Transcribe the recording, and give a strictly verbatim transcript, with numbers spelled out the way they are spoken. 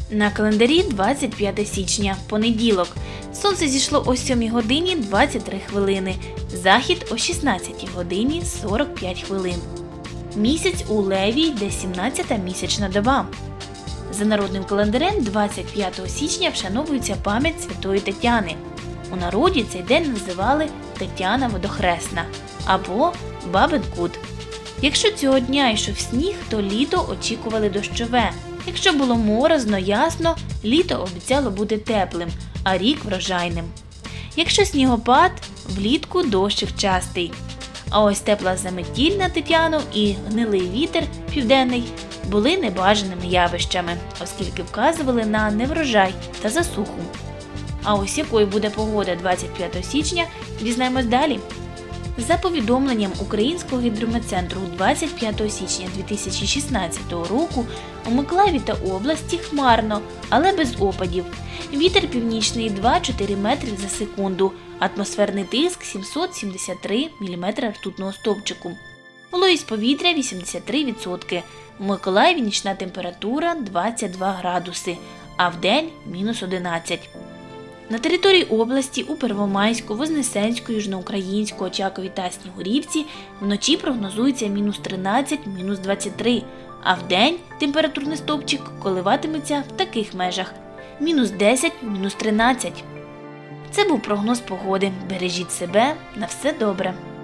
На календарі двадцять п'яте січня, понеділок. Сонце зійшло о сьомій годині двадцять три хвилини. Захід о шістнадцятій годині сорок п'ять хвилин. Місяць у Леві йде сімнадцята місячна доба. За народним календарем двадцять п'ятого січня вшановується пам'ять святої Тетяни. У народі цей день називали Тетяна Водохресна або Бабин Кут. Якщо цього дня йшов сніг, то літо очікували дощове. Якщо було морозно, ясно, літо обіцяло бути теплим, а рік врожайним. Якщо снігопад, влітку дощик частий. А ось тепла заметіль на Тетяну і гнилий вітер південний були небажаними явищами, оскільки вказували на неврожай та засуху. А ось якою буде погода двадцять п'ятого січня, дізнаємось далі. За повідомленням Українського гідрометцентру, двадцять п'ятого січня дві тисячі шістнадцятого року у Миколаєві та області хмарно, але без опадів. Вітер північний два-чотири метри за секунду, атмосферний тиск сімсот сімдесят три міліметри ртутного стовпчику. Вологість повітря вісімдесят три відсотки. В Миколаєві нічна температура двадцять два градуси, а вдень мінус одинадцять. На території області у Первомайську, Вознесенську, Южноукраїнську, Очакові та Снігурівці вночі прогнозується мінус тринадцять - мінус двадцять три, а вдень температурний стовпчик коливатиметься в таких межах – мінус десять - мінус тринадцять. Це був прогноз погоди. Бережіть себе, на все добре!